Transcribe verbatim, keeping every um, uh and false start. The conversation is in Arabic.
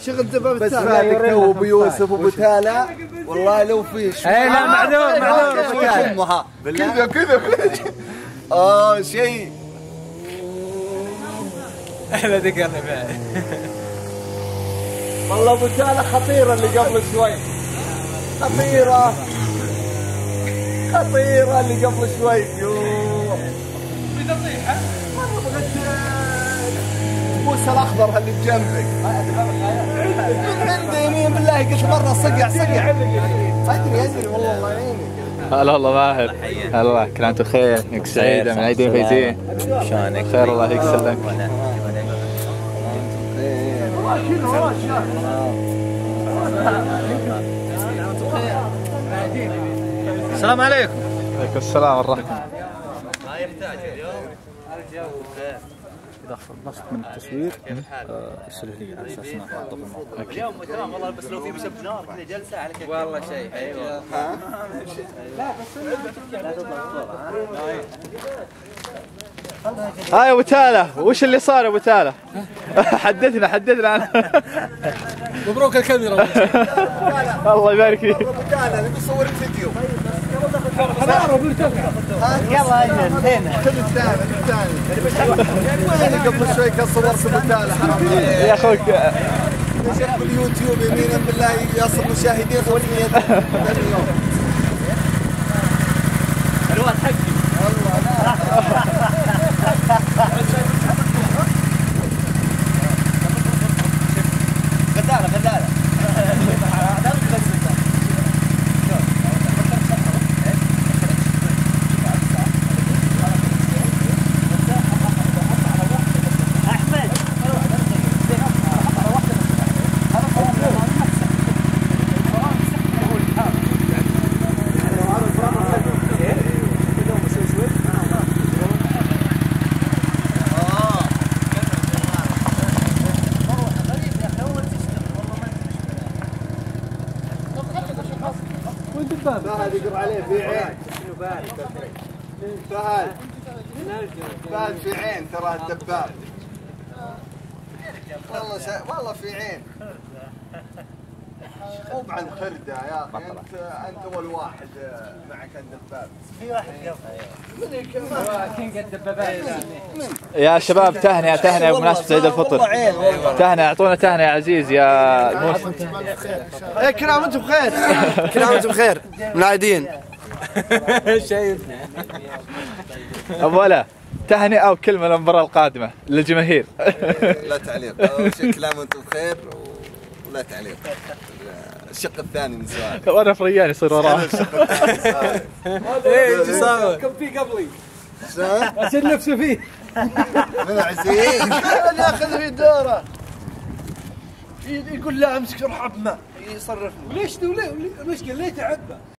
شغل دبابة بس فادك وابو يوسف وابو تالا والله لو في شيء. اي لا معذور معذور امها كذا كذا اه شيء احنا ذكرنا بعد. والله ابو تالا خطيره اللي قبل شوي، خطيره خطيره اللي قبل شوي. يوه في تطيح موسى الاخضر اللي بجنبك من عندي يمين بالله قلت مره صقع صقع ادري ادري والله الله يعينك. هلا والله ماهر، هلا والله، كل عام وانتم بخير، انك سعيده من عيدين فايزين. شلونك؟ خير الله يسلمك. السلام عليكم. عليكم السلام والرحمه. ما يحتاج اليوم الجو خير. اذا خلصت من التصوير ارسله لي على اساس انه احطه في الموقع. اليوم تمام والله، بس لو في مشب نار كذا جلسه على كيف والله شيء. ايوه ها لا بس لا تطلع هاي ابو تالا، وش اللي صار يا ابو تالا؟ حدثنا حدثنا. مبروك الكاميرا. الله يبارك فيك. ابو تالا نبي نصور فيديو. يلا اجل هنا. خذ الثاني الثاني. انا قبل شوي كان صورت ابو تالا حرام عليك. يا اخوك شوف باليوتيوب يمينا بالله يصل مشاهدين خمسمية اليوم. الواد حقي. غدالة غدالة. فهد يقر عليه في عين. فهد فهد في عين ترى الدباب والله ش... والله في عين. مو عن خردة يا اخي، انت انت اول واحد معك الدباب. في واحد قبل كينج الدبابات. يا شباب، تهنئه تهنئه بمناسبه عيد الفطر. تهنئه، اعطونا تهنئه يا عزيز يا موسى. كل عام وانتم بخير. كل عام وانتم بخير من عايدين. شايفنا ابو ولا، تهنئه وكلمه للمباراه القادمه للجماهير. لا تعليق، اول شيء كل عام وانتم بخير ولا تعليق. الشق الثاني من سؤال. وانا في ريان يصير وراه. ايه ايش صار؟ كم في قبلي؟ شلون؟ عشان نفسه فيه. من عزيز انا ياخذ في دوره. يقول لا امسك روح عبمه يصرفني. ليش ليش قال ليه تعبى؟